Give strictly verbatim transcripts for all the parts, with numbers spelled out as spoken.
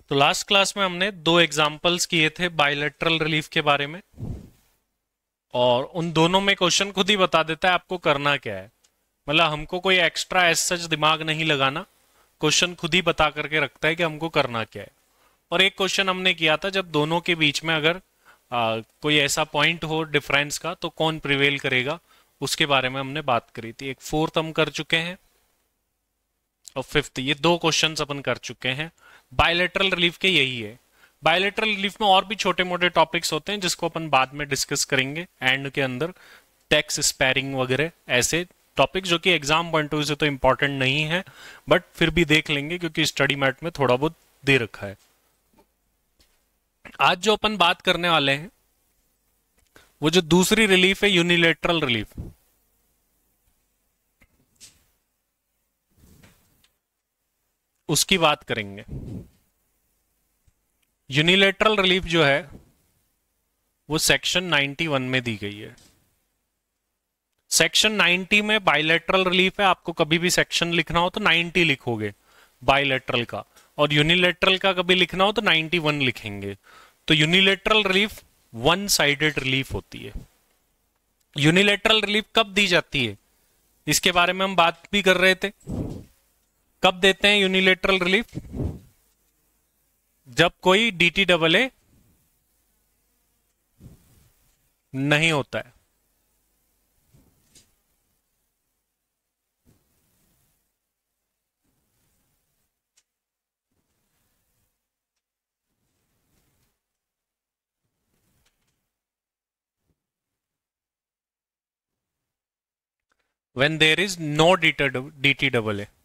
तो last class में हमने दो एग्जाम्पल्स किए थे बायलैटरल रिलीफ के बारे में, और उन दोनों में क्वेश्चन खुद ही बता देता है आपको करना क्या है। मतलब हमको कोई एक्स्ट्रा एज सच दिमाग नहीं लगाना, क्वेश्चन खुद ही बता करके रखता है कि हमको करना क्या है। और एक क्वेश्चन हमने किया था जब दोनों के बीच में अगर आ, कोई ऐसा पॉइंट हो डिफरेंस का तो कौन प्रिवेल करेगा, उसके बारे में हमने बात करी थी। एक फोर्थ हम कर चुके हैं और फिफ्थ, ये दो क्वेश्चंस अपन कर चुके हैं। बायलैटरल रिलीफ के यही है। बायलैटरल रिलीफ में और भी छोटे मोटे टॉपिक्स होते हैं जिसको अपन बाद में डिस्कस करेंगे एंड के अंदर, टैक्स स्पैरिंग वगैरह ऐसे टॉपिक जो कि एग्जाम पॉइंट ऑफ व्यू से तो इंपॉर्टेंट नहीं है, बट फिर भी देख लेंगे क्योंकि स्टडी मैट में थोड़ा बहुत दे रखा है। आज जो अपन बात करने वाले हैं वो जो दूसरी रिलीफ है, यूनिलेटरल रिलीफ। उसकी बात करेंगे। यूनिलेटरल रिलीफ जो है वो सेक्शन नाइंटी वन में दी गई है। सेक्शन नाइंटी में बायलैटरल रिलीफ है। आपको कभी भी सेक्शन लिखना हो तो नाइंटी लिखोगे बायलैटरल का, और यूनिलेटरल का कभी लिखना हो तो नाइंटी वन लिखेंगे। तो unilateral relief one sided relief होती है। यूनिलेटरल रिलीफ कब दी जाती है इसके बारे में हम बात भी कर रहे थे। कब देते हैं यूनिलेटरल रिलीफ? जब कोई डीटी डबल ए नहीं होता है। When there is no D T double A.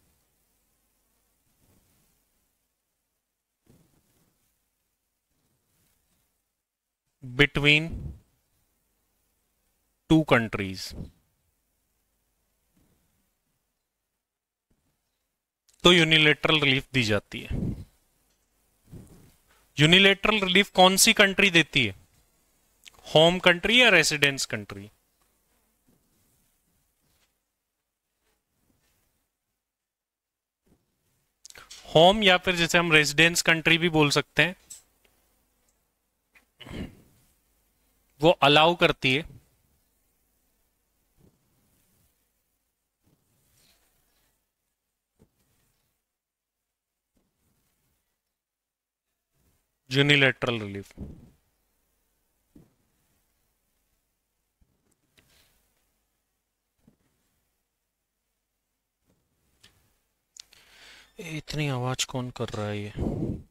Between two countries. तो यूनिलेटरल रिलीफ दी जाती है। यूनिलेटरल रिलीफ कौन सी कंट्री देती है? होम कंट्री या रेसिडेंस कंट्री? होम या फिर जैसे हम रेजिडेंस कंट्री भी बोल सकते हैं, वो अलाउ करती है यूनिलेटरल रिलीफ। इतनी आवाज कौन कर रहा है ये?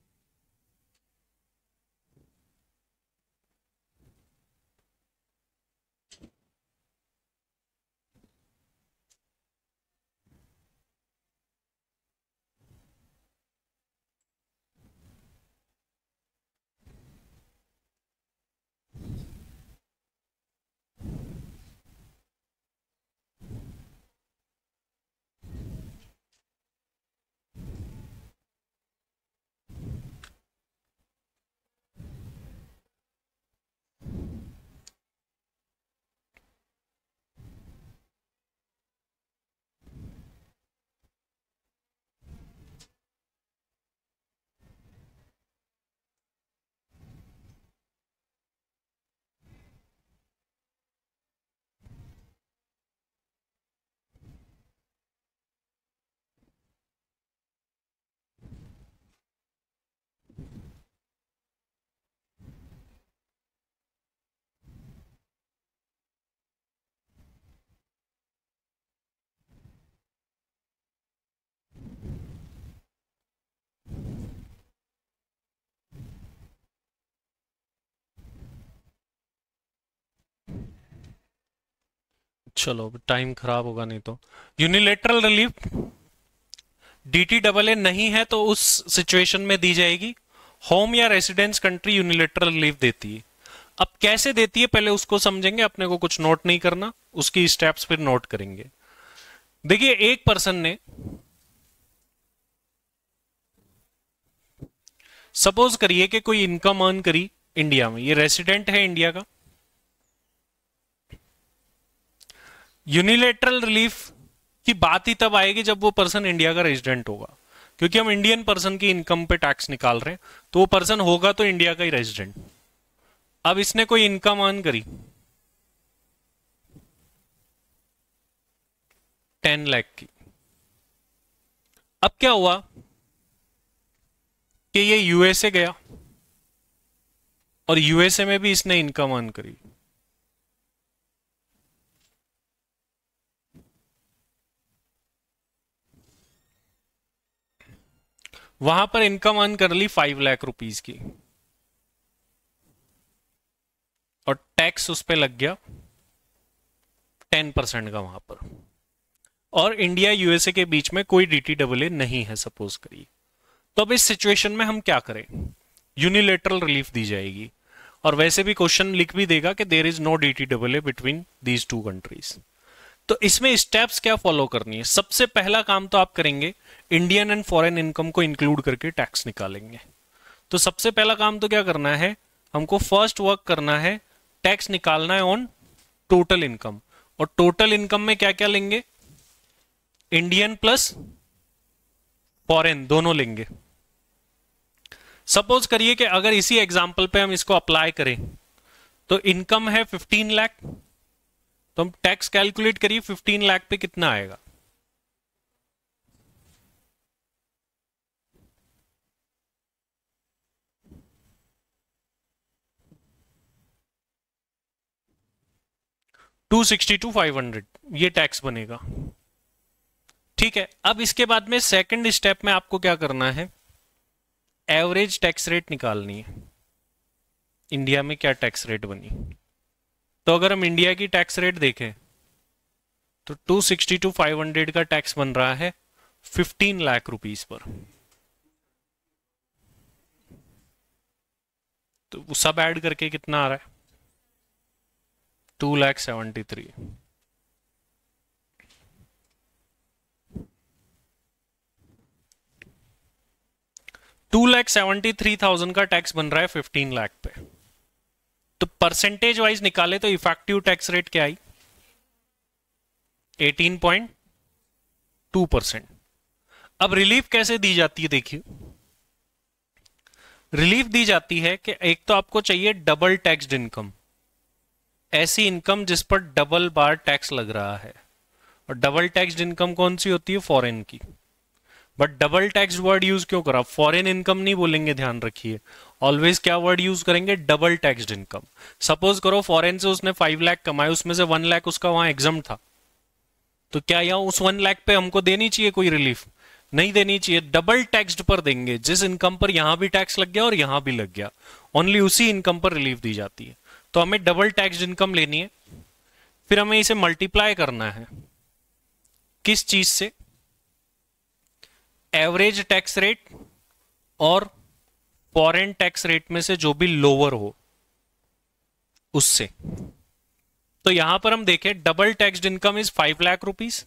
चलो टाइम खराब होगा नहीं तो। Unilateral relief DT double A नहीं है तो उस सिचुएशन में दी जाएगी। होम या रेसिडेंस कंट्री यूनिलेटरल रिलीफ देती है। अब कैसे देती है पहले उसको समझेंगे, अपने को कुछ नोट नहीं करना, उसकी स्टेप्स फिर नोट करेंगे। देखिए, एक पर्सन ने सपोज करिए कि कोई इनकम अर्न करी इंडिया में, ये रेसिडेंट है इंडिया का। यूनिलेटरल रिलीफ की बात ही तब आएगी जब वो पर्सन इंडिया का रेजिडेंट होगा, क्योंकि हम इंडियन पर्सन की इनकम पे टैक्स निकाल रहे हैं, तो वो पर्सन होगा तो इंडिया का ही रेजिडेंट। अब इसने कोई इनकम अर्न करी टेन लाख की। अब क्या हुआ कि ये यूएसए गया और यूएसए में भी इसने इनकम अर्न करी। वहां पर इनकम अर्न कर ली फाइव लाख रुपीस की और टैक्स उस पर लग गया टेन परसेंट का वहां पर, और इंडिया यूएसए के बीच में कोई डीटी डबल ए नहीं है सपोज करिए। तो अब इस सिचुएशन में हम क्या करें? यूनिलेटरल रिलीफ दी जाएगी, और वैसे भी क्वेश्चन लिख भी देगा कि there is no DT double A between these two countries. तो इसमें स्टेप्स क्या फॉलो करनी है? सबसे पहला काम तो आप करेंगे इंडियन एंड फॉरेन इनकम को इंक्लूड करके टैक्स निकालेंगे। तो सबसे पहला काम तो क्या करना है, हमको फर्स्ट वर्क करना है, टैक्स निकालना है ऑन टोटल इनकम। और टोटल इनकम में क्या क्या लेंगे? इंडियन प्लस फॉरेन दोनों लेंगे। सपोज करिए कि अगर इसी एग्जांपल पे हम इसको अप्लाई करें तो इनकम है फिफ्टीन लाख, तो हम टैक्स कैलकुलेट करिए फिफ्टीन लाख पे कितना आएगा। Two sixty two five hundred ये टैक्स बनेगा। ठीक है, अब इसके बाद में सेकंड स्टेप में आपको क्या करना है, एवरेज टैक्स रेट निकालनी है। इंडिया में क्या टैक्स रेट बनी? तो अगर हम इंडिया की टैक्स रेट देखें तो two sixty two five hundred का टैक्स बन रहा है फिफ्टीन लाख रुपीस पर। तो वो सब ऐड करके कितना आ रहा है? Two lakh seventy three. Two lakh seventy three thousand का टैक्स बन रहा है फिफ्टीन लाख पे। तो परसेंटेज वाइज निकाले तो इफेक्टिव टैक्स रेट क्या आई? Eighteen point two percent. अब रिलीफ कैसे दी जाती है? देखिए, रिलीफ दी जाती है कि एक तो आपको चाहिए डबल टैक्स्ड इनकम, ऐसी इनकम जिस पर डबल बार टैक्स लग रहा है। और डबल टैक्स्ड इनकम कौन सी होती है? फॉरेन की। But double tax word use क्यों करा? फॉरेन इनकम नहीं बोलेंगे, ध्यान रखिए। ऑलवेज क्या वर्ड यूज करेंगे? Double taxed income. सपोज करो फॉरेन से उसने फाइव लाख कमाए, उसमें से वन लाख उसका वहां एग्जम्प्ट था, तो क्या यहाँ उस वन लाख पे हमको देनी चाहिए कोई रिलीफ? नहीं देनी चाहिए। डबल टैक्स्ड पर देंगे, जिस इनकम पर यहां भी टैक्स लग गया और यहां भी लग गया, ओनली उसी इनकम पर रिलीफ दी जाती है। तो हमें डबल टैक्स्ड इनकम लेनी है, फिर हमें इसे मल्टीप्लाई करना है किस चीज से? एवरेज टैक्स रेट और फॉरेन टैक्स रेट में से जो भी लोअर हो उससे। तो यहां पर हम देखें double taxed income is five lakh rupees.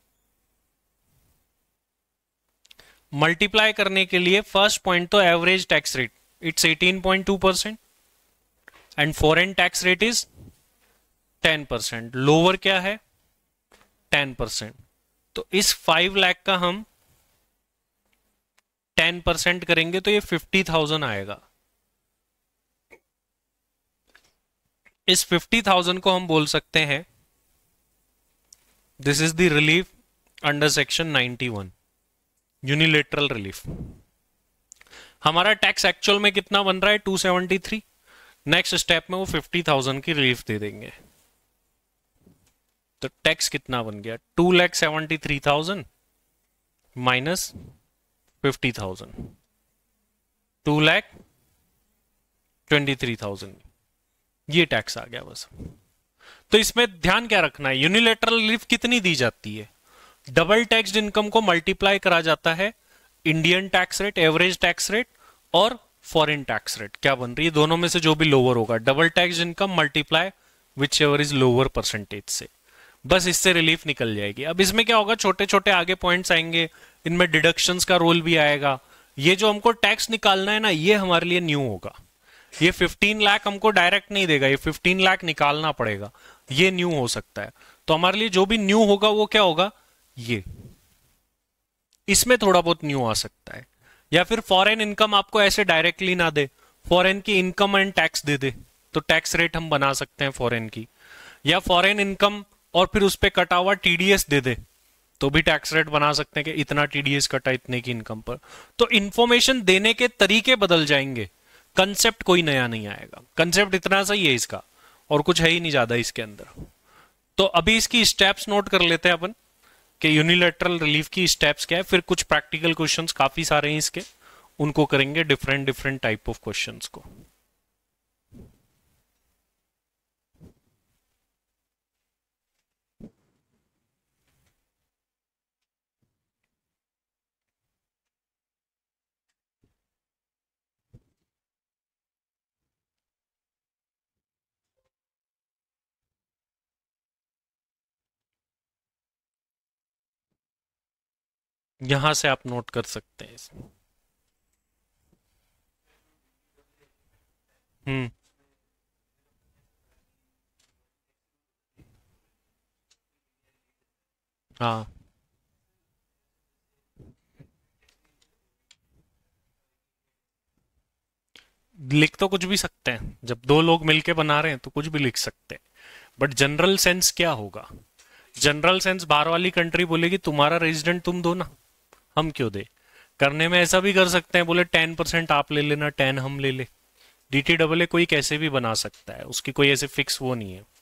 Multiply करने के लिए फर्स्ट पॉइंट तो average tax rate it's eighteen point two percent and foreign tax rate is ten percent. Lower क्या है? Ten percent. तो इस फाइव लाख का हम टेन परसेंट करेंगे तो ये फिफ्टी थाउजेंड आएगा। इस फिफ्टी थाउजेंड को हम बोल सकते हैं this is the relief under section ninety one, unilateral relief. हमारा टैक्स एक्चुअल में कितना बन रहा है? Two seventy three. Next step में वो फिफ्टी थाउजेंड की रिलीफ दे देंगे। तो टैक्स कितना बन गया? Two lakh seventy three thousand minus fifty thousand, two lakh twenty three thousand. ये टैक्स आ गया बस। तो इसमें ध्यान क्या रखना है? यूनिलेटरल रिलीफ कितनी दी जाती है? डबल टैक्स्ड इनकम को मल्टीप्लाई करा जाता है Indian tax rate, average tax rate और फॉरेन टैक्स रेट। क्या बन रही है? दोनों में से जो भी लोअर होगा, double taxed income multiply whichever is lower percentage से। बस इससे रिलीफ निकल जाएगी। अब इसमें क्या होगा? छोटे छोटे आगे पॉइंट्स आएंगे, इनमें डिडक्शंस का रोल भी आएगा। ये जो हमको टैक्स निकालना है ना, ये हमारे लिए न्यू होगा। ये फिफ्टीन लाख हमको डायरेक्ट नहीं देगा, ये फिफ्टीन लाख निकालना पड़ेगा, ये न्यू हो सकता है। तो हमारे लिए जो भी न्यू होगा वो क्या होगा? ये इसमें थोड़ा बहुत न्यू आ सकता है। या फिर फॉरेन इनकम आपको ऐसे डायरेक्टली ना दे, फॉरेन की इनकम एंड टैक्स दे दे, तो टैक्स रेट हम बना सकते हैं फॉरेन की। या फॉरेन इनकम और फिर उस पे कटा हुआ टीडीएस दे दे, तो भी टैक्स रेट बना सकते हैं कि इतना टीडीएस कटा इतने की इनकम पर। तो इंफॉर्मेशन देने के तरीके बदल जाएंगे, कंसेप्ट कोई नया नहीं आएगा। कंसेप्ट इतना सही है इसका, और कुछ है ही नहीं ज्यादा इसके अंदर। तो अभी इसकी स्टेप्स नोट कर लेते हैं अपन कि यूनिलेटरल रिलीफ की स्टेप्स क्या है, फिर कुछ प्रैक्टिकल क्वेश्चंस काफी सारे हैं इसके, उनको करेंगे, different different type of questions को। यहां से आप नोट कर सकते हैं इसमें। हम्म। हाँ, लिख तो कुछ भी सकते हैं, जब दो लोग मिलके बना रहे हैं तो कुछ भी लिख सकते हैं। बट जनरल सेंस क्या होगा? जनरल सेंस बाहर वाली कंट्री बोलेगी तुम्हारा रेजिडेंट तुम दो ना, हम क्यों दे। करने में ऐसा भी कर सकते हैं, बोले टेन परसेंट आप ले लेना, टेन हम ले ले। डीटी डबल ए कोई कैसे भी बना सकता है, उसकी कोई ऐसे फिक्स वो नहीं है।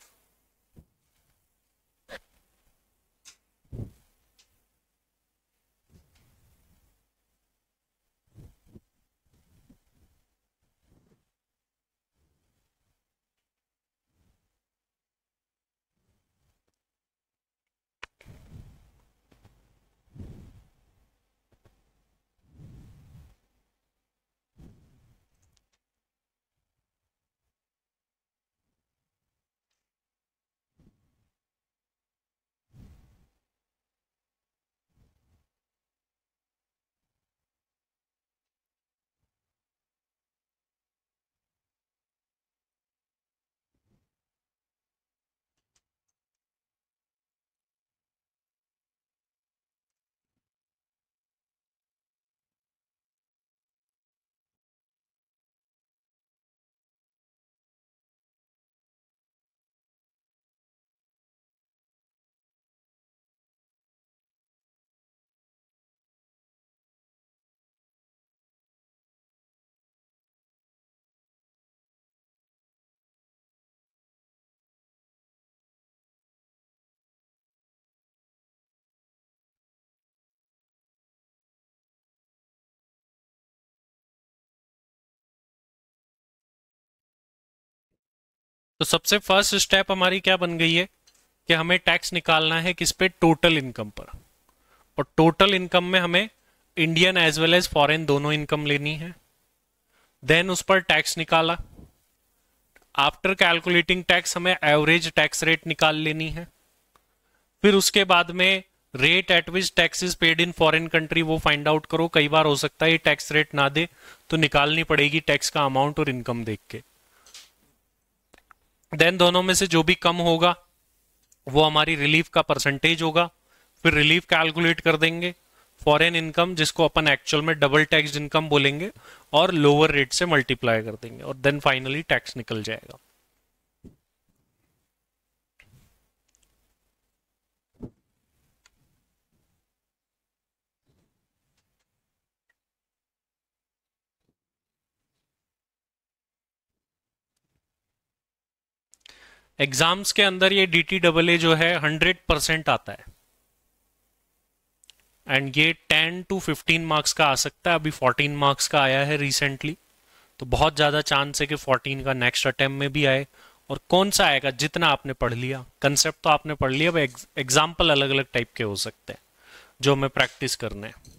तो सबसे फर्स्ट स्टेप हमारी क्या बन गई है कि हमें टैक्स निकालना है किस पे, टोटल इनकम पर। और टोटल इनकम में हमें Indian as well as foreign दोनों इनकम लेनी है। देन उस पर टैक्स निकाला। आफ्टर कैलकुलेटिंग टैक्स हमें एवरेज टैक्स रेट निकाल लेनी है। फिर उसके बाद में rate at which tax is paid in foreign country वो फाइंड आउट करो। कई बार हो सकता है ये टैक्स रेट ना दे, तो निकालनी पड़ेगी टैक्स का अमाउंट और इनकम देख के। देन दोनों में से जो भी कम होगा वो हमारी रिलीफ का परसेंटेज होगा। फिर रिलीफ कैलकुलेट कर देंगे, फॉरेन इनकम जिसको अपन एक्चुअल में डबल टैक्स इनकम बोलेंगे, और लोअर रेट से मल्टीप्लाई कर देंगे, और देन फाइनली टैक्स निकल जाएगा। एग्जाम्स के अंदर ये डी टी डबल ए जो है हंड्रेड परसेंट आता है, एंड ये टेन टू फिफ्टीन मार्क्स का आ सकता है। अभी फोर्टीन मार्क्स का आया है रिसेंटली, तो बहुत ज्यादा चांस है कि फोर्टीन का नेक्स्ट अटेम्प्ट में भी आए। और कौन सा आएगा, जितना आपने पढ़ लिया, कंसेप्ट तो आपने पढ़ लिया, एग्जाम्पल अलग अलग टाइप के हो सकते हैं जो हमें प्रैक्टिस करने हैं।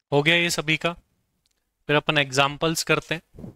हो गया ये सभी का? फिर अपन एग्जाम्पल्स करते हैं।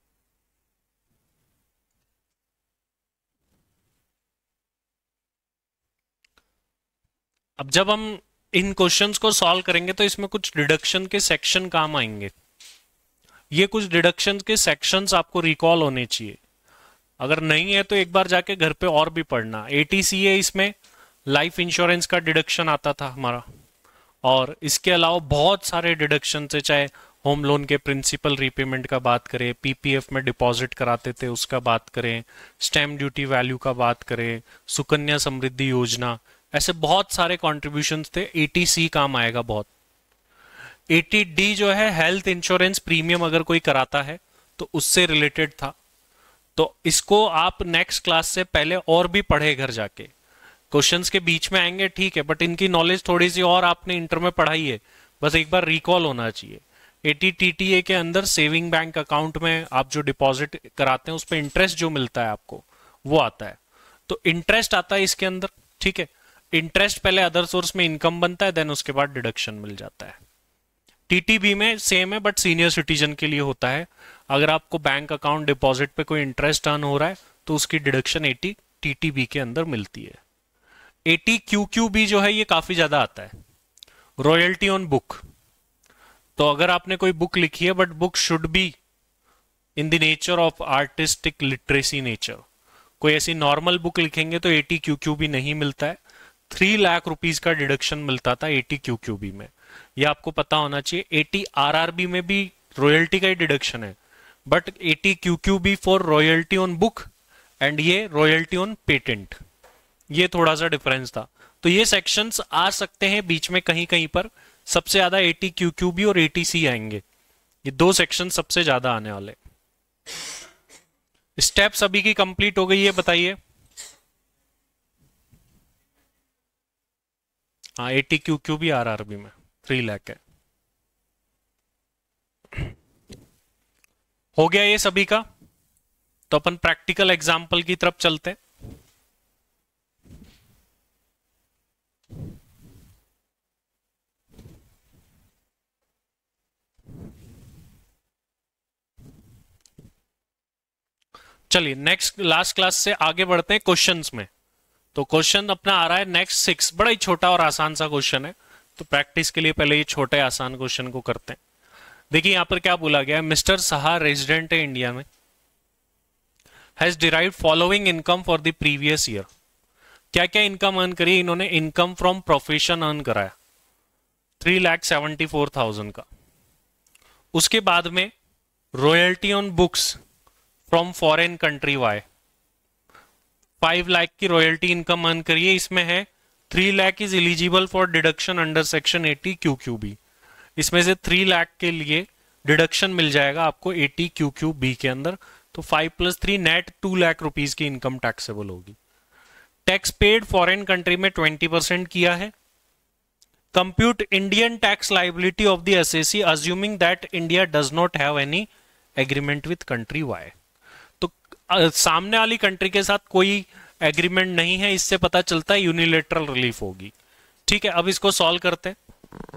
अब जब हम इन क्वेश्चंस को सॉल्व करेंगे तो इसमें कुछ डिडक्शन के सेक्शन काम आएंगे। ये कुछ डिडक्शन के सेक्शंस आपको रिकॉल होने चाहिए। अगर नहीं है तो एक बार जाके घर पे और भी पढ़ना। एटीसीए इसमें लाइफ इंश्योरेंस का डिडक्शन आता था हमारा, और इसके अलावा बहुत सारे डिडक्शन थे, चाहे होम लोन के प्रिंसिपल रीपेमेंट का बात करें, पीपीएफ में डिपॉजिट कराते थे उसका बात करें, स्टैम्प ड्यूटी वैल्यू का बात करें, सुकन्या समृद्धि योजना, ऐसे बहुत सारे कॉन्ट्रीब्यूशंस थे। एटीसी काम आएगा बहुत। एटी डी जो है हेल्थ इंश्योरेंस प्रीमियम अगर कोई कराता है तो उससे रिलेटेड था। तो इसको आप नेक्स्ट क्लास से पहले और भी पढ़े घर जाके। क्वेश्चंस के बीच में आएंगे ठीक है, बट इनकी नॉलेज थोड़ी सी और आपने इंटर में पढ़ाई है, बस एक बार रिकॉल होना चाहिए। एटीटीटीए के अंदर सेविंग बैंक अकाउंट में आप जो डिपॉजिट कराते हैं उस पर इंटरेस्ट जो मिलता है आपको वो आता है। तो इंटरेस्ट आता है इसके अंदर, ठीक है। इंटरेस्ट पहले अदर सोर्स में इनकम बनता है, देन उसके बाद डिडक्शन मिल जाता है। टीटीबी में सेम है बट सीनियर सिटीजन के लिए होता है। अगर आपको बैंक अकाउंट डिपॉजिट पे कोई इंटरेस्ट अर्न हो रहा है तो उसकी डिडक्शन एटी टीटीबी के अंदर मिलती है। एटी क्यूक्यूबी जो है ये काफी ज्यादा आता है, रॉयल्टी ऑन बुक। तो अगर आपने कोई बुक लिखी है but book should be in the nature of artistic literacy nature, कोई ऐसी नॉर्मल बुक लिखेंगे तो एटी क्यूक्यूबी नहीं मिलता है। थ्री लाख रुपीज का डिडक्शन मिलता था एटी क्यूक्यूबी में, ये आपको पता होना चाहिए। एटी आरआरबी में भी रॉयल्टी का ही डिडक्शन है, but eighty QQB for royalty on book and ये रॉयल्टी ऑन पेटेंट, ये थोड़ा सा डिफरेंस था। तो ये सेक्शंस आ सकते हैं बीच में कहीं कहीं पर। सबसे ज्यादा एटी क्यूक्यूबी और एटीसी आएंगे, ये दो सेक्शन सबसे ज्यादा आने वाले। स्टेप सभी की कंप्लीट हो गई है बताइए? हाँ, एटी क्यूक्यूबी आरआरबी में थ्री लाख है। हो गया ये सभी का? तो अपन प्रैक्टिकल एग्जाम्पल की तरफ चलते हैं। चलिए नेक्स्ट लास्ट क्लास से आगे बढ़ते हैं क्वेश्चंस में। तो क्वेश्चन अपना आ रहा है नेक्स्ट सिक्स, बड़ा ही छोटा और आसान सा क्वेश्चन है। तो प्रैक्टिस के लिए पहले ये छोटे आसान क्वेश्चन को करते हैं। देखिए यहां पर क्या बोला गया है, मिस्टर साहा रेजिडेंट है इंडिया में, has derive following income for the previous year. क्या क्या इनकम अर्न करी इन्होंने? इनकम फ्रॉम प्रोफेशन अर्न कराया three lakh seventy four thousand का। उसके बाद में royalty on books from foreign country Y, five lakh की रॉयल्टी इनकम अर्न करिए। इसमें है three lakh is eligible for deduction under section eighty Q Q B. इसमें से थ्री लाख के लिए डिडक्शन मिल जाएगा आपको एटी क्यू क्यू बी के अंदर। तो five plus three net two lakh rupees की इनकम टैक्सेबल होगी। टैक्स पेड फॉरेन कंट्री में ट्वेंटी परसेंट किया है। Compute Indian tax liability of the assessee assuming that India does not have any agreement with country Y. तो अ, सामने वाली country के साथ कोई एग्रीमेंट नहीं है, इससे पता चलता है यूनिलेटरल रिलीफ होगी। ठीक है, अब इसको सॉल्व करते हैं।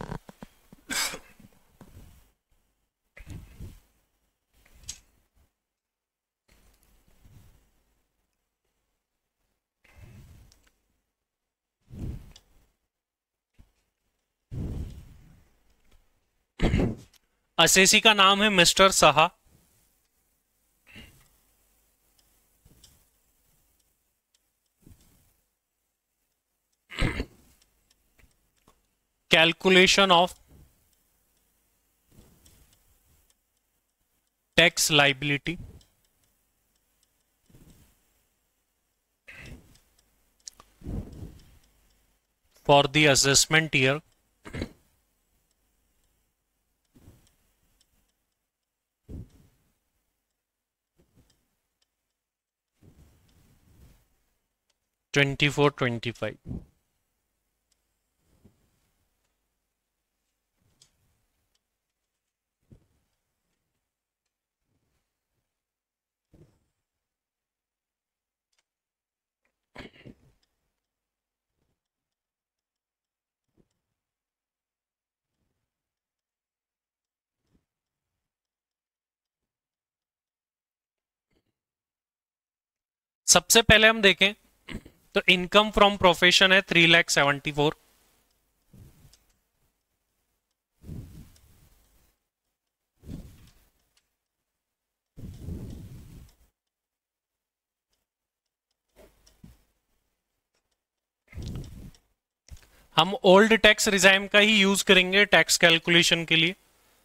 एसएसी का नाम है mister Saha. Calculation of tax liability for the assessment year twenty four twenty five. सबसे पहले हम देखें तो इनकम फ्रॉम प्रोफेशन है थ्री लैख सेवेंटी फोर। हम ओल्ड टैक्स रिजाइम का ही यूज करेंगे टैक्स कैलकुलेशन के लिए।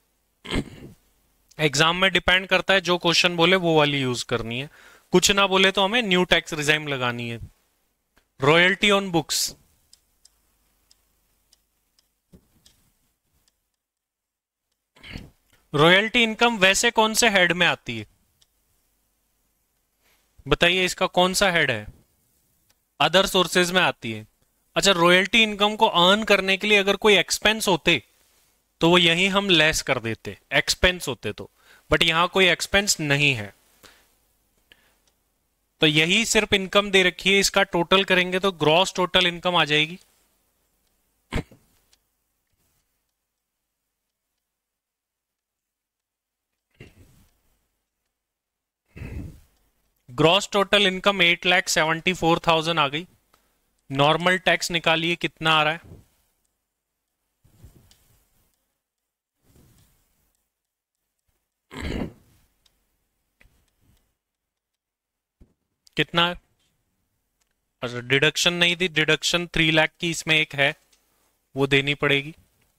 एग्जाम में डिपेंड करता है, जो क्वेश्चन बोले वो वाली यूज करनी है, कुछ ना बोले तो हमें न्यू टैक्स रिजाइम लगानी है। Royalty on books, royalty income वैसे कौन से हेड में आती है बताइए, इसका कौन सा हेड है? अदर सोर्सेज में आती है। अच्छा, रॉयल्टी इनकम को अर्न करने के लिए अगर कोई एक्सपेंस होते तो वो यही हम लेस कर देते, एक्सपेंस होते तो, बट यहां कोई एक्सपेंस नहीं है, तो यही सिर्फ इनकम दे रखी है। इसका टोटल करेंगे तो ग्रॉस टोटल इनकम आ जाएगी। Gross total income eight lakh seventy four thousand आ गई। नॉर्मल टैक्स निकालिए कितना आ रहा है? कितना है? अच्छा, डिडक्शन नहीं दी, डिडक्शन थ्री लाख की इसमें एक है, वो देनी पड़ेगी।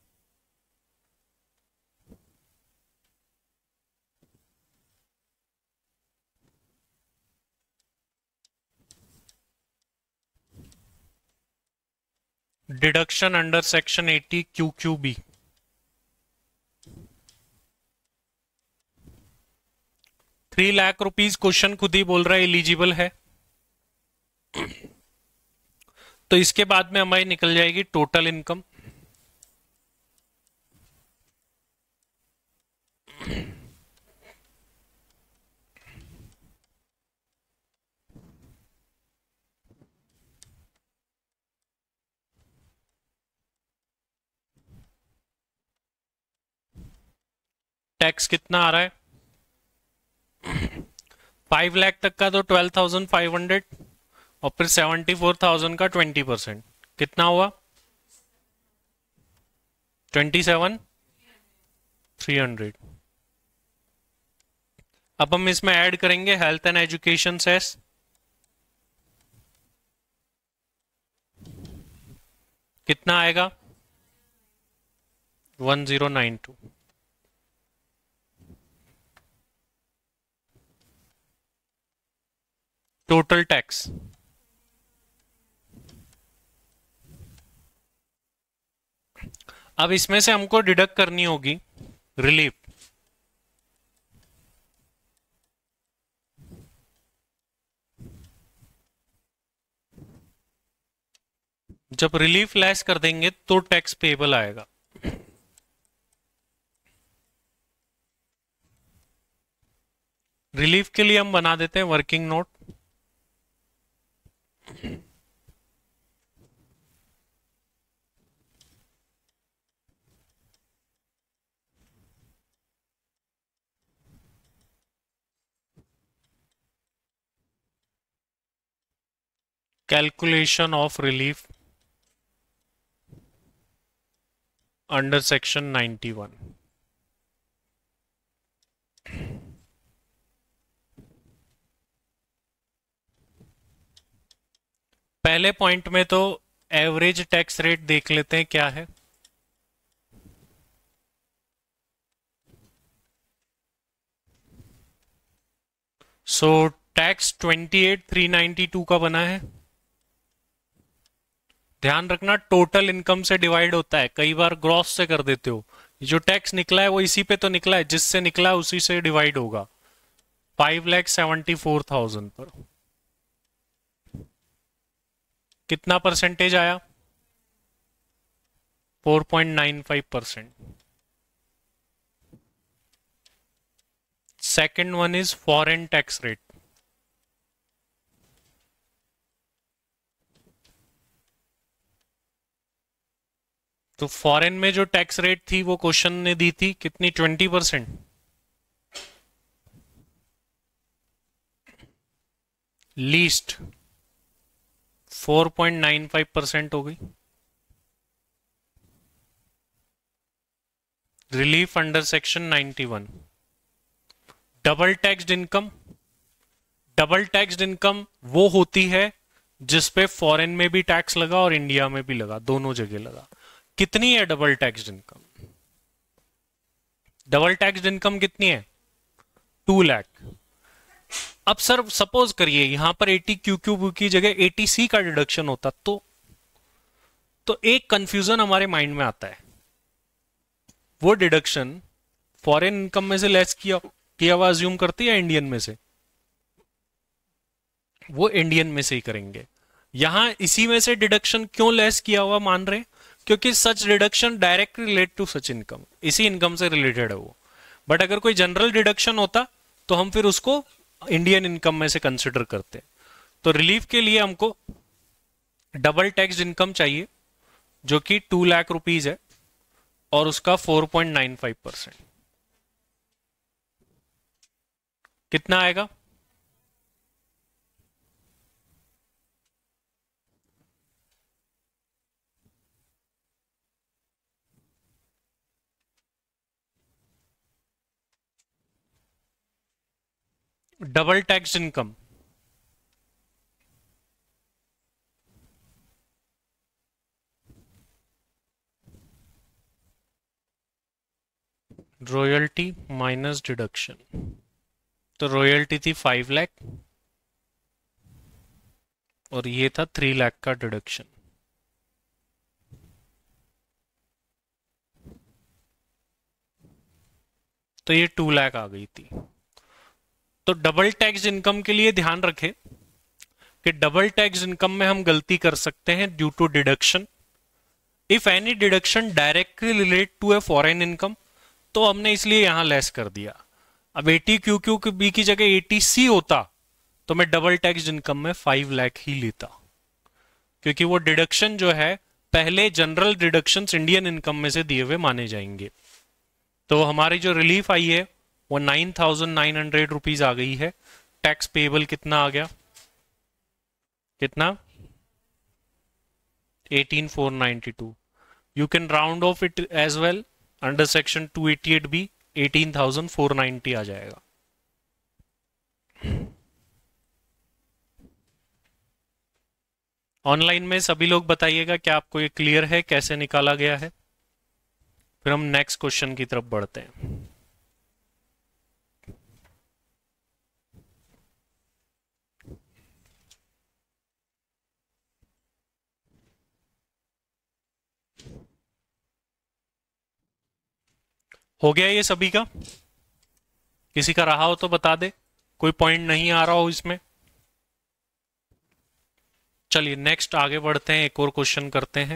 Deduction under section eighty Q Q B. Three lakh rupees question खुद ही बोल रहा है एलिजिबल है, तो इसके बाद में हमारी निकल जाएगी टोटल इनकम। टैक्स कितना आ रहा है? फाइव लाख तक का तो ट्वेल्व थाउजेंड फाइव हंड्रेड, और फिर सेवेंटी फोर थाउजेंड का ट्वेंटी परसेंट कितना हुआ? Twenty seven, three hundred. अब हम इसमें ऐड करेंगे हेल्थ एंड एजुकेशन सेस। कितना आएगा? One zero nine two. Total tax अब इसमें से हमको डिडक्ट करनी होगी रिलीफ। जब रिलीफ लेस कर देंगे तो टैक्स पेबल आएगा। रिलीफ के लिए हम बना देते हैं working note. Calculation of relief under section ninety one. पहले पॉइंट में तो एवरेज टैक्स रेट देख लेते हैं क्या है। So tax twenty eight three ninety two का बना है। ध्यान रखना टोटल इनकम से डिवाइड होता है, कई बार ग्रॉस से कर देते हो। जो टैक्स निकला है वो इसी पे तो निकला है, जिससे निकला है उसी से डिवाइड होगा। Five lakh seventy four thousand पर कितना परसेंटेज आया? Four point nine five percent. Second one is foreign tax rate. तो फॉरेन में जो टैक्स रेट थी वो क्वेश्चन ने दी थी कितनी? Twenty percent. Least four point nine five percent हो गई। Relief under section ninety one. Double taxed income, double taxed income वो होती है जिस पे फॉरेन में भी टैक्स लगा और इंडिया में भी लगा, दोनों जगह लगा। कितनी है double taxed income? Double taxed income कितनी है? टू लाख। अब सर सपोज करिए यहां पर एटी क्यू क्यू की जगह एटी सी का डिडक्शन होता तो तो एक कंफ्यूजन हमारे माइंड में आता है, वो डिडक्शन फॉरेन इनकम में से लेस किया किया हुआ अज्यूम करती है इंडियन में से? वो इंडियन में से ही करेंगे। यहां इसी में से डिडक्शन क्यों लेस किया हुआ मान रहे? क्योंकि such deduction directly relate to such income, इसी इनकम से रिलेटेड है वो। बट अगर कोई जनरल डिडक्शन होता तो हम फिर उसको इंडियन इनकम में से कंसिडर करते। तो रिलीफ के लिए हमको डबल टैक्स इनकम चाहिए जो कि टू लाख रुपीज है और उसका four point nine five percent कितना आएगा? Double tax income royalty minus deduction, तो रॉयल्टी थी फाइव लाख और ये था थ्री लाख का डिडक्शन। तो ये टू लाख आ गई थी। तो डबल टैक्स इनकम के लिए ध्यान रखें कि डबल टैक्स इनकम में हम गलती कर सकते हैं due to deduction. If any deduction directly relate to a foreign income तो हमने इसलिए यहां लेस कर दिया। अब एटी क्यू क्यू के बी की जगह एटी सी होता तो मैं डबल टैक्स इनकम में फाइव लाख ही लेता, क्योंकि वो डिडक्शन जो है पहले जनरल डिडक्शंस इंडियन इनकम में से दिए हुए माने जाएंगे। तो हमारी जो रिलीफ आई है वो nine thousand nine hundred rupees आ गई है। टैक्स पेबल कितना आ गया? कितना? Eighteen four ninety two. You can round off it as well, under section two eighty eight B eighteen thousand four ninety आ जाएगा। ऑनलाइन में सभी लोग बताइएगा क्या आपको ये क्लियर है कैसे निकाला गया है? फिर हम नेक्स्ट क्वेश्चन की तरफ बढ़ते हैं। हो गया ये सभी का? किसी का रहा हो तो बता दे, कोई पॉइंट नहीं आ रहा हो इसमें। चलिए नेक्स्ट आगे बढ़ते हैं, एक और क्वेश्चन करते हैं।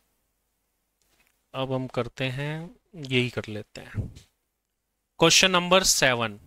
अब हम करते हैं यही कर लेते हैं, क्वेश्चन नंबर सेवन।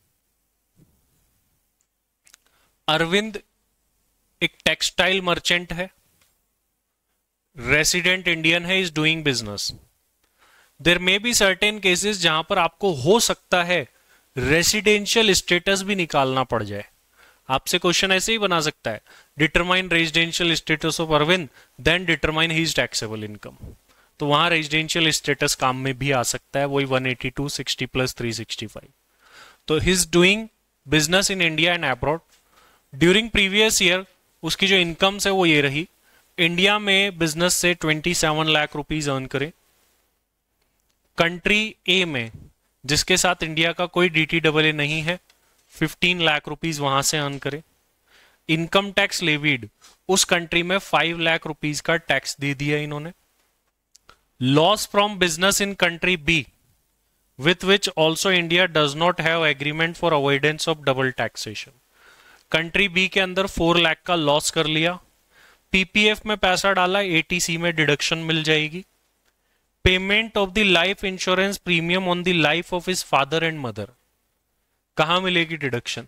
अरविंद एक टेक्सटाइल मर्चेंट है, रेसिडेंट इंडियन है, is doing business. There may be certain cases जहां पर आपको हो सकता है रेसिडेंशियल स्टेटस भी निकालना पड़ जाए। आपसे क्वेश्चन ऐसे ही बना सकता है, determine residential status of Arvind then determine his taxable income. तो वहां रेजिडेंशियल स्टेटस काम में भी आ सकता है, वही one eighty two sixty plus three sixty five. तो his doing business in India and abroad during previous year, उसकी जो इनकम्स है वो ये रही, इंडिया में बिजनेस से twenty seven lakh rupees earn करे, कंट्री ए में जिसके साथ इंडिया का कोई डीटी डबल ए नहीं है फिफ्टीन लाख रुपीज वहां से अर्न करे, इनकम टैक्स लेवीड उस कंट्री में फाइव लाख रुपीज का टैक्स दे दिया इन्होंने, loss from business in country B with which also India does not have agreement for avoidance of double taxation, country B के अंदर फोर लाख का लॉस कर लिया, पीपीएफ में पैसा डाला, एटीसी में डिडक्शन मिल जाएगी, payment of the life insurance premium on the life of his father and mother, कहां मिलेगी डिडक्शन?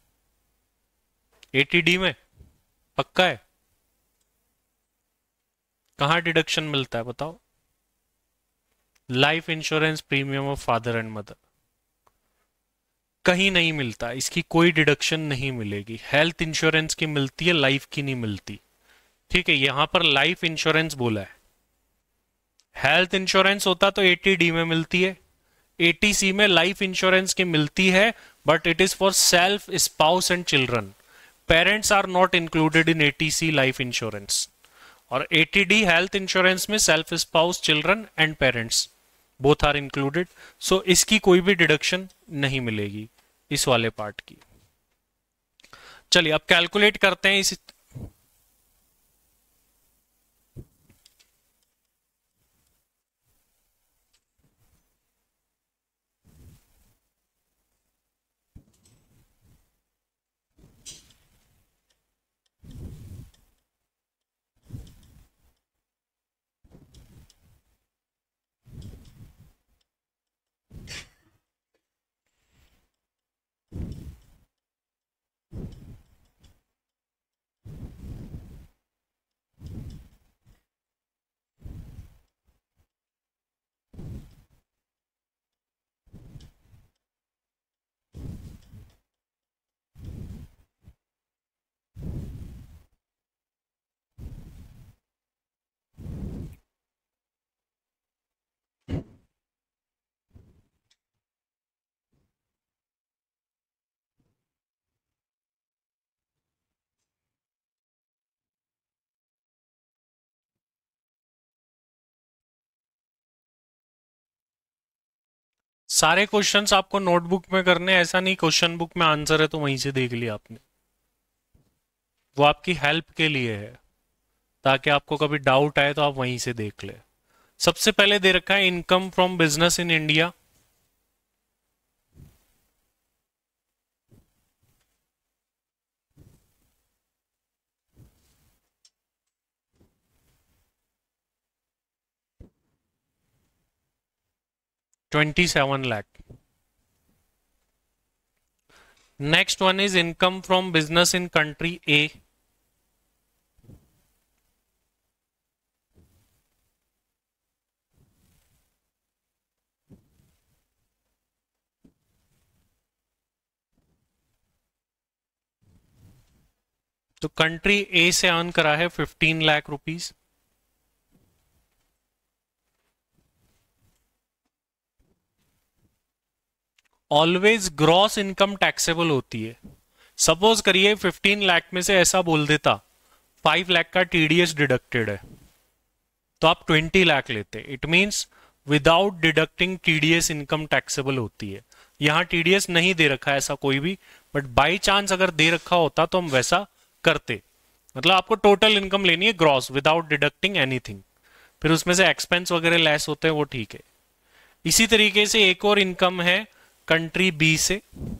एटीडी में पक्का है? कहां डिडक्शन मिलता है बताओ? Life insurance premium of father and mother. कहीं नहीं मिलता, इसकी कोई डिडक्शन नहीं मिलेगी। हेल्थ इंश्योरेंस की मिलती है, लाइफ की नहीं मिलती। ठीक है, यहां पर लाइफ इंश्योरेंस बोला है। हेल्थ इंश्योरेंस होता तो एटी डी में मिलती है, एटी सी में लाइफ इंश्योरेंस की मिलती है, but it is for self, spouse and children. Parents are not included in eighty C life insurance. और एटी डी हेल्थ इंश्योरेंस में self, spouse, children and parents both are included. So इसकी कोई भी deduction नहीं मिलेगी इस वाले part की। चलिए अब कैलकुलेट करते हैं इस। सारे क्वेश्चंस आपको नोटबुक में करने, ऐसा नहीं क्वेश्चन बुक में आंसर है तो वहीं से देख लिया आपने। वो आपकी हेल्प के लिए है, ताकि आपको कभी डाउट आए तो आप वहीं से देख ले। सबसे पहले दे रखा है income from business in India. Twenty seven lakh. Next one is income from business in country A. तो कंट्री ए से अर्न करा है fifteen lakh rupees. Always gross income taxable होती है। सपोज करिए फिफ्टीन लाख में से ऐसा बोल देता फाइव लाख का टीडीएस डिडक्टेड है, तो आप ट्वेंटी लाख लेते। It means without deducting TDS income taxable होती है। यहां टीडीएस नहीं दे रखा है ऐसा कोई भी, बट बाई चांस अगर दे रखा होता तो हम वैसा करते। मतलब आपको टोटल इनकम लेनी है ग्रॉस विदाउट डिडक्टिंग एनीथिंग, फिर उसमें से एक्सपेंस वगैरह लेस होते हैं वो ठीक है। इसी तरीके से एक और इनकम है कंट्री बी से।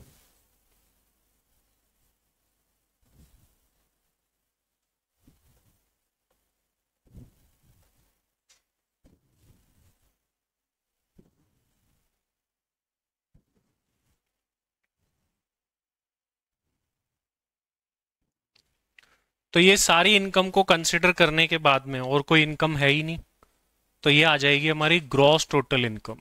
तो ये सारी इनकम को कंसिडर करने के बाद में और कोई इनकम है ही नहीं, तो ये आ जाएगी हमारी gross total income.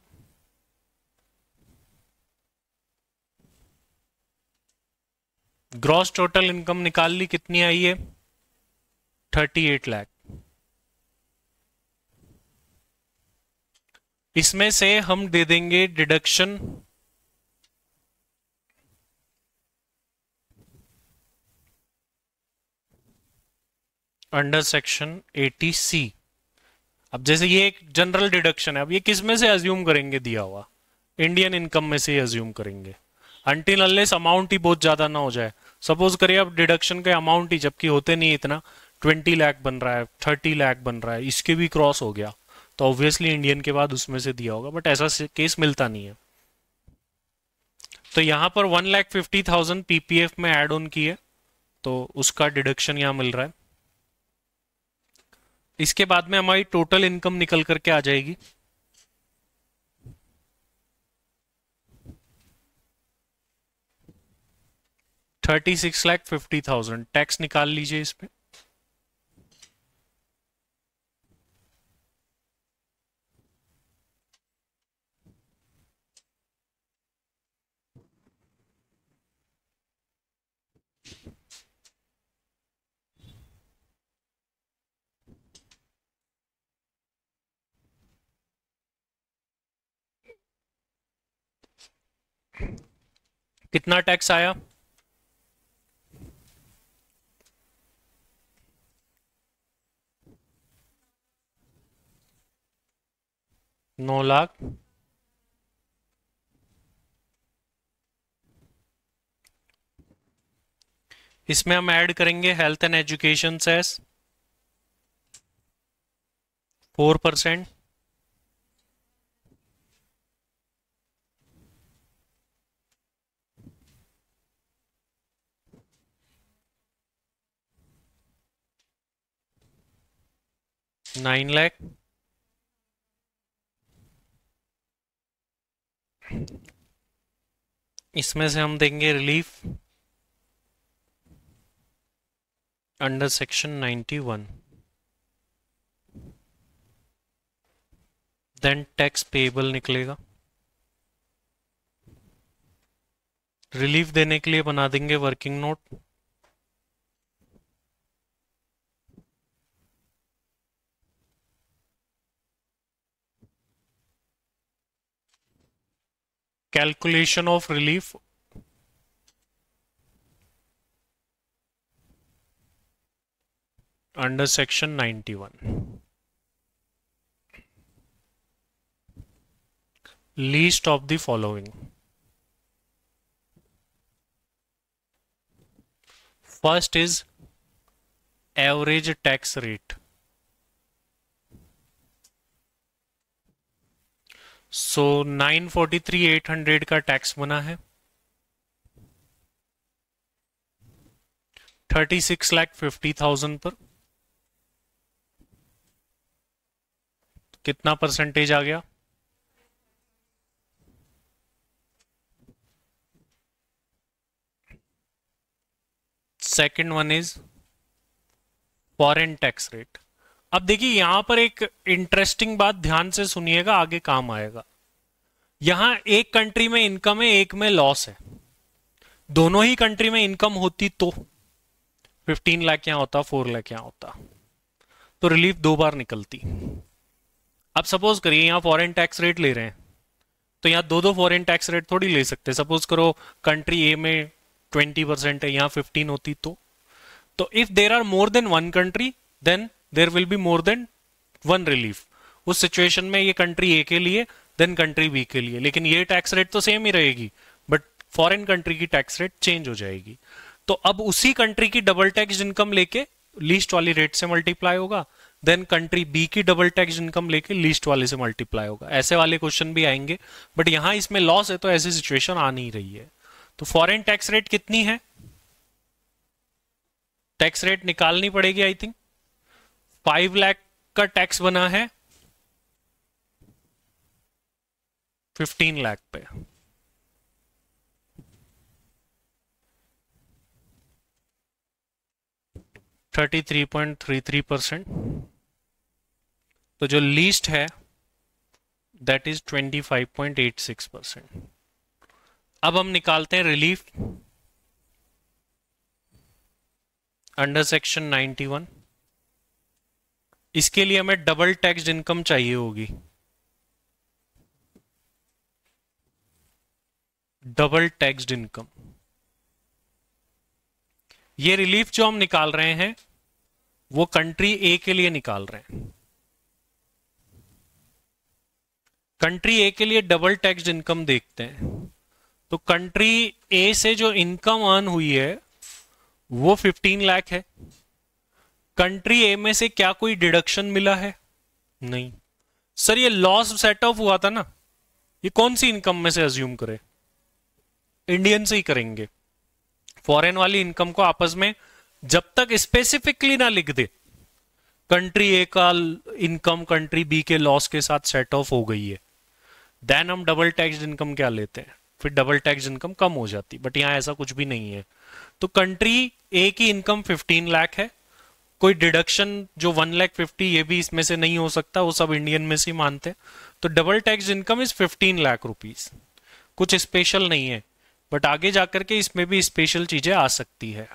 Gross total income निकाल ली, कितनी आई है? Thirty eight lakh. इसमें से हम दे देंगे deduction under section eighty C. अब जैसे ये एक जनरल डिडक्शन है, अब ये किस में से अज्यूम करेंगे दिया हुआ? इंडियन इनकम में से ही अज्यूम करेंगे, अनटिल अनलेस अमाउंट ही बहुत ज्यादा ना हो जाए। सपोज करिए अब डिडक्शन के अमाउंट ही, जबकि होते नहीं इतना, ट्वेंटी लाख बन रहा है, थर्टी लाख बन रहा है, इसके भी क्रॉस हो गया, तो ऑब्वियसली इंडियन के बाद उसमें से दिया होगा, बट ऐसा केस मिलता नहीं है। तो यहां पर one lakh fifty thousand PPF में एड ऑन की है, तो उसका डिडक्शन यहां मिल रहा है। इसके बाद में हमारी टोटल इनकम निकल करके आ जाएगी thirty six lakh fifty thousand. Tax निकाल लीजिए इस पे। कितना टैक्स आया? नौ लाख। इसमें हम ऐड करेंगे health and education cess four percent. Nine lakh. इसमें से हम देंगे relief under section ninety one. Then tax payable निकलेगा। रिलीफ देने के लिए बना देंगे working note. Calculation of relief under section ninety one. Least of the following. First is average tax rate. So nine forty three eight hundred का tax बना है। Thirty six lakh fifty thousand पर कितना परसेंटेज आ गया? Second one is foreign tax rate. अब देखिए यहां पर एक इंटरेस्टिंग बात ध्यान से सुनिएगा, आगे काम आएगा। यहां एक कंट्री में इनकम है, एक में लॉस है। दोनों ही कंट्री में इनकम होती तो फिफ्टीन लाख यहां होता, फोर लाख यहां होता, तो रिलीफ दो बार निकलती। अब सपोज करिए यहां फॉरेन टैक्स रेट ले रहे हैं, तो यहां दो दो फॉरेन टैक्स रेट थोड़ी ले सकते। सपोज करो कंट्री ए में ट्वेंटी परसेंट है, यहां फिफ्टीन होती तो तो if there are more than one country then there will be more than one relief. उस सिचुएशन में ये कंट्री ए के लिए देन कंट्री बी के लिए, लेकिन ये टैक्स रेट तो सेम ही रहेगी, बट फॉरेन कंट्री की टैक्स रेट चेंज हो जाएगी। तो अब उसी कंट्री की डबल टैक्स इनकम लेके लीस्ट वाली रेट से मल्टीप्लाई होगा, देन कंट्री बी की डबल टैक्स इनकम लेके लीस्ट वाले से मल्टीप्लाई होगा। ऐसे वाले क्वेश्चन भी आएंगे, बट यहां इसमें लॉस है तो ऐसी सिचुएशन आ नहीं रही है। तो फॉरेन टैक्स रेट कितनी है? टैक्स रेट निकालनी पड़ेगी। आई थिंक फाइव लाख का टैक्स बना है फिफ्टीन लाख पे। Thirty three point three three percent. तो जो लीस्ट है that is twenty five point eight six percent. अब हम निकालते हैं relief under section ninety one. इसके लिए हमें डबल टैक्स इनकम चाहिए होगी। Double taxed income. ये रिलीफ जो हम निकाल रहे हैं वो कंट्री ए के लिए निकाल रहे हैं। कंट्री ए के लिए डबल टैक्स्ड इनकम देखते हैं। तो कंट्री ए से जो इनकम अर्न हुई है वो फिफ्टीन लाख है। कंट्री ए में से क्या कोई डिडक्शन मिला है? नहीं। सर ये लॉस सेट ऑफ हुआ था ना, ये कौन सी इनकम में से अज्यूम करें? इंडियन से ही करेंगे। फॉरेन वाली इनकम को आपस में जब तक स्पेसिफिकली ना लिख दे कंट्री ए का इनकम कंट्री बी के लॉस के साथ सेट ऑफ हो गई है, देन हम डबल टैक्स इनकम क्या लेते हैं, फिर डबल टैक्स इनकम कम हो जाती। बट यहां ऐसा कुछ भी नहीं है। तो कंट्री ए की इनकम फिफ्टीन लाख है, कोई डिडक्शन जो वन लाख फिफ्टी ये भी इसमें से नहीं हो सकता, वो सब इंडियन में से मानते हैं। तो double tax income is fifteen lakh rupees. कुछ स्पेशल नहीं है, बट आगे जाकर के इसमें भी स्पेशल चीजें आ सकती है।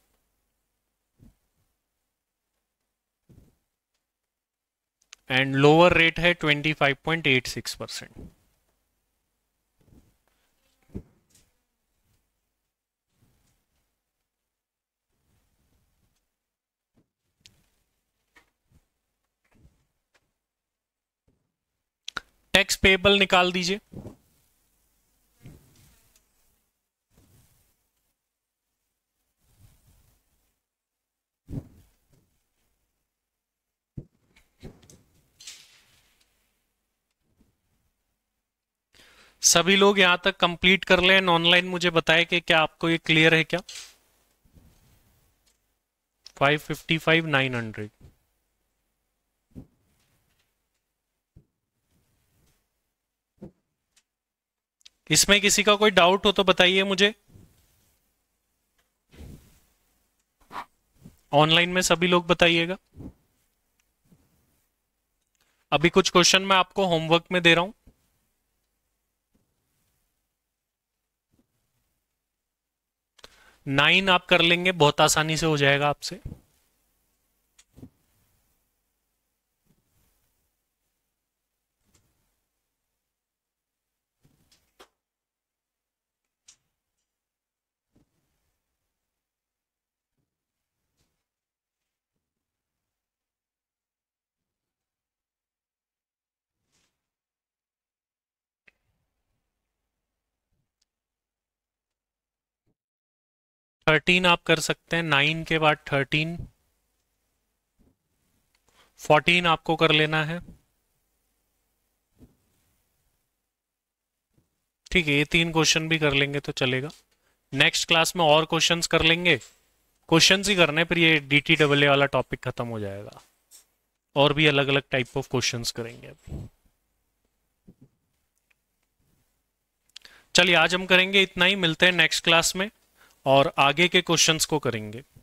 एंड लोअर रेट है twenty five point eight six percent. Tax payable निकाल दीजिए। सभी लोग यहां तक कंप्लीट कर लें, ऑनलाइन मुझे बताएं कि क्या आपको ये क्लियर है क्या। Five fifty five nine hundred. इसमें किसी का कोई डाउट हो तो बताइए मुझे। ऑनलाइन में सभी लोग बताइएगा। अभी कुछ क्वेश्चन मैं आपको होमवर्क में दे रहा हूं। नाइन आप कर लेंगे, बहुत आसानी से हो जाएगा आपसे। थर्टीन आप कर सकते हैं, नाइन के बाद थर्टीन। फोर्टीन आपको कर लेना है। ठीक है, ये तीन क्वेश्चन भी कर लेंगे तो चलेगा। नेक्स्ट क्लास में और क्वेश्चंस कर लेंगे, क्वेश्चंस ही करने पर ये डी टी डबल ए वाला टॉपिक खत्म हो जाएगा। और भी अलग अलग टाइप ऑफ क्वेश्चंस करेंगे अभी। चलिए आज हम करेंगे इतना ही, मिलते हैं नेक्स्ट क्लास में और आगे के क्वेश्चंस को करेंगे।